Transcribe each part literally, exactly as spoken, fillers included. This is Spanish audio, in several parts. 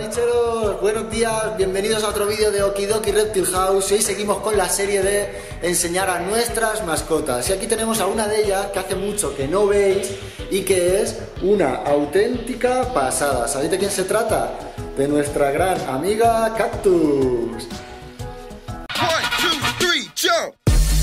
bicheros, buenos días, bienvenidos a otro vídeo de Okidoki Reptile House. Y hoy seguimos con la serie de enseñar a nuestras mascotas. Y aquí tenemos a una de ellas que hace mucho que no veis y que es una auténtica pasada. ¿Sabéis de quién se trata? De nuestra gran amiga Cactus. One, two, three, jump.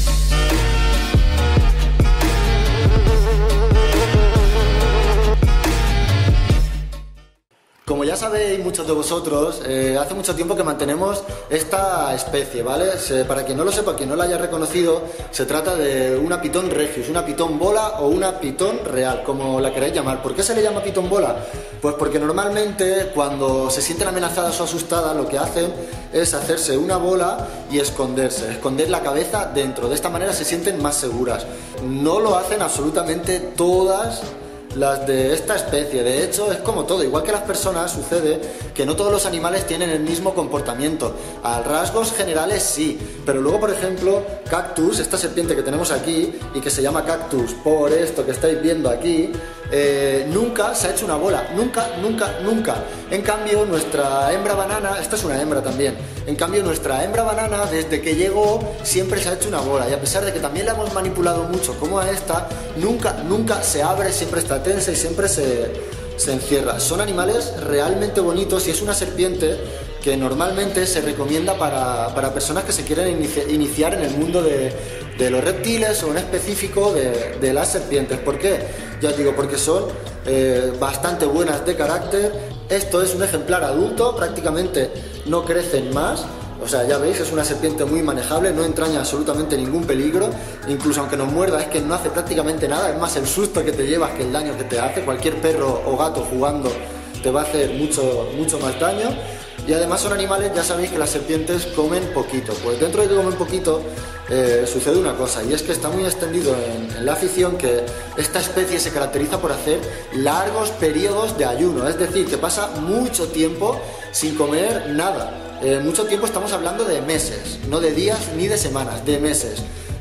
Como ya sabéis muchos de vosotros, eh, hace mucho tiempo que mantenemos esta especie, ¿vale? Se, para quien no lo sepa, quien no la haya reconocido, se trata de una pitón regius, una pitón bola o una pitón real, como la queráis llamar. ¿Por qué se le llama pitón bola? Pues porque normalmente cuando se sienten amenazadas o asustadas lo que hacen es hacerse una bola y esconderse, esconder la cabeza dentro. De esta manera se sienten más seguras. No lo hacen absolutamente todas las de esta especie. De hecho, es como todo, igual que las personas, sucede que no todos los animales tienen el mismo comportamiento. A rasgos generales sí, pero luego, por ejemplo, Cactus, esta serpiente que tenemos aquí y que se llama Cactus por esto que estáis viendo aquí, eh, nunca se ha hecho una bola, nunca, nunca, nunca. En cambio, nuestra hembra banana, esta es una hembra también, en cambio nuestra hembra banana desde que llegó siempre se ha hecho una bola, y a pesar de que también la hemos manipulado mucho como a esta, nunca, nunca se abre, siempre está tensa y siempre se, se encierra. Son animales realmente bonitos y es una serpiente que normalmente se recomienda para, para personas que se quieren inici iniciar en el mundo de, de los reptiles o en específico de, de las serpientes. ¿Por qué? Ya os digo, porque son eh, bastante buenas de carácter. Esto es un ejemplar adulto, prácticamente no crecen más. O sea, ya veis, es una serpiente muy manejable, no entraña absolutamente ningún peligro, incluso aunque nos muerda es que no hace prácticamente nada, es más el susto que te llevas que el daño que te hace. Cualquier perro o gato jugando te va a hacer mucho, mucho más daño. Y además son animales, ya sabéis que las serpientes comen poquito. Pues dentro de que comen poquito eh, sucede una cosa, y es que está muy extendido en, en la afición que esta especie se caracteriza por hacer largos periodos de ayuno, es decir, que pasa mucho tiempo sin comer nada. Eh, mucho tiempo, estamos hablando de meses, no de días ni de semanas, de meses.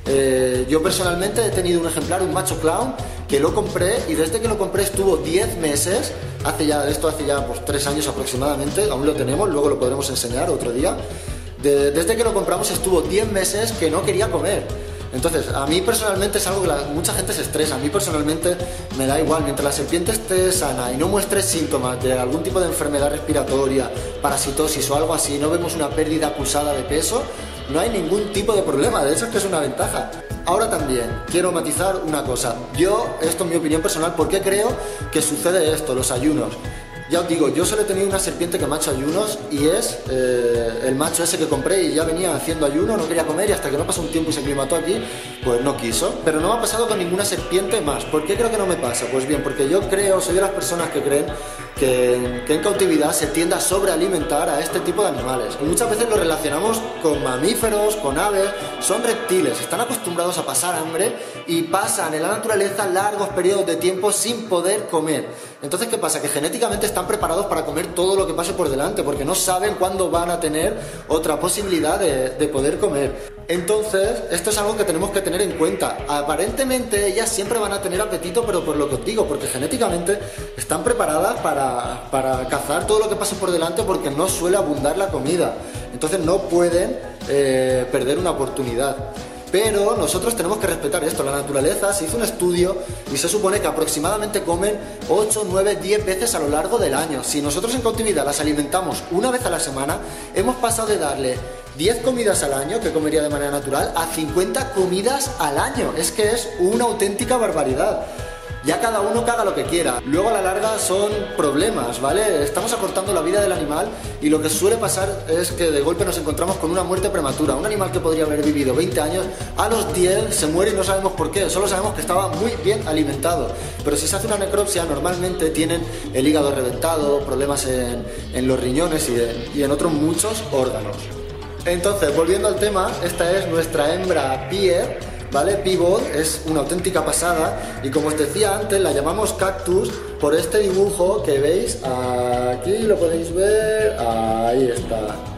Eh, yo personalmente he tenido un ejemplar, un macho clown, que lo compré y desde que lo compré estuvo diez meses, hace ya, esto hace ya pues tres años aproximadamente, aún lo tenemos, luego lo podremos enseñar otro día. De, desde que lo compramos estuvo diez meses que no quería comer. Entonces, a mí personalmente es algo que la, mucha gente se estresa. A mí personalmente me da igual, mientras la serpiente esté sana y no muestre síntomas de algún tipo de enfermedad respiratoria, parasitosis o algo así, no vemos una pérdida acusada de peso, no hay ningún tipo de problema. De hecho, es que es una ventaja. Ahora también quiero matizar una cosa. Yo, esto es mi opinión personal, ¿por qué creo que sucede esto, los ayunos? Ya os digo, yo solo he tenido una serpiente que me ha hecho ayunos y es eh, el macho ese que compré y ya venía haciendo ayuno, no quería comer y hasta que no pasó un tiempo y se aclimató aquí, pues no quiso. Pero no me ha pasado con ninguna serpiente más. ¿Por qué creo que no me pasa? Pues bien, porque yo creo, soy de las personas que creen que, que en cautividad se tiende a sobrealimentar a este tipo de animales. Y muchas veces lo relacionamos con mamíferos, con aves, son reptiles, están acostumbrados a pasar hambre y pasan en la naturaleza largos periodos de tiempo sin poder comer. Entonces, ¿qué pasa? Que genéticamente están preparados para comer todo lo que pase por delante, porque no saben cuándo van a tener otra posibilidad de, de poder comer. Entonces, esto es algo que tenemos que tener en cuenta. Aparentemente ellas siempre van a tener apetito, pero por lo que os digo, porque genéticamente están preparadas para, para cazar todo lo que pase por delante, porque no suele abundar la comida. Entonces no pueden eh, perder una oportunidad. Pero nosotros tenemos que respetar esto. La naturaleza, se hizo un estudio y se supone que aproximadamente comen ocho, nueve, diez veces a lo largo del año. Si nosotros en cautividad las alimentamos una vez a la semana, hemos pasado de darle diez comidas al año, que comería de manera natural, a cincuenta comidas al año. Es que es una auténtica barbaridad. Ya cada uno que haga lo que quiera. Luego a la larga son problemas, ¿vale? Estamos acortando la vida del animal y lo que suele pasar es que de golpe nos encontramos con una muerte prematura. Un animal que podría haber vivido veinte años, a los diez se muere y no sabemos por qué. Solo sabemos que estaba muy bien alimentado. Pero si se hace una necropsia, normalmente tienen el hígado reventado, problemas en, en los riñones y, de, y en otros muchos órganos. Entonces, volviendo al tema, esta es nuestra hembra Pierre, ¿vale? Pivot, es una auténtica pasada y como os decía antes, la llamamos Cactus por este dibujo que veis aquí, lo podéis ver, ahí está.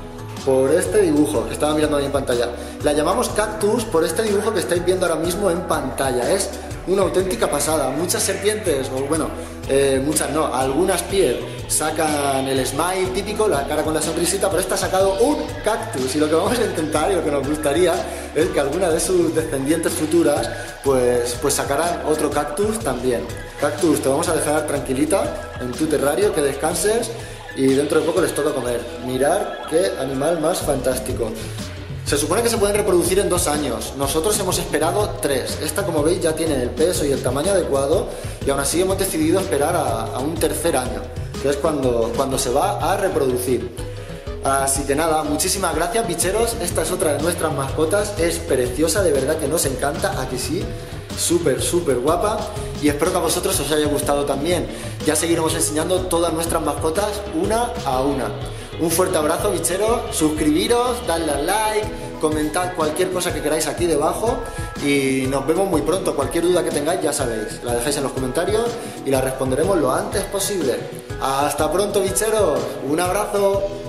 por este dibujo que estaba mirando ahí en pantalla. La llamamos cactus por este dibujo que estáis viendo ahora mismo en pantalla. Es una auténtica pasada. Muchas serpientes, o bueno, eh, muchas no, algunas piel sacan el smile típico, la cara con la sonrisita, pero esta ha sacado un cactus. Y lo que vamos a intentar y lo que nos gustaría es que alguna de sus descendientes futuras pues, pues sacaran otro cactus también. Cactus, te vamos a dejar tranquilita en tu terrario, que descanses y dentro de poco les toca comer. Mirad qué animal más fantástico. Se supone que se pueden reproducir en dos años. Nosotros hemos esperado tres. Esta, como veis, ya tiene el peso y el tamaño adecuado y aún así hemos decidido esperar a, a un tercer año, que es cuando, cuando se va a reproducir. Así que nada, muchísimas gracias, bicheros. Esta es otra de nuestras mascotas. Es preciosa, de verdad que nos encanta. Aquí sí, súper, súper guapa. Y espero que a vosotros os haya gustado también. Ya seguiremos enseñando todas nuestras mascotas una a una. Un fuerte abrazo, bicheros. Suscribiros, dadle al like, comentad cualquier cosa que queráis aquí debajo. Y nos vemos muy pronto. Cualquier duda que tengáis, ya sabéis, la dejáis en los comentarios y la responderemos lo antes posible. Hasta pronto, bicheros. Un abrazo.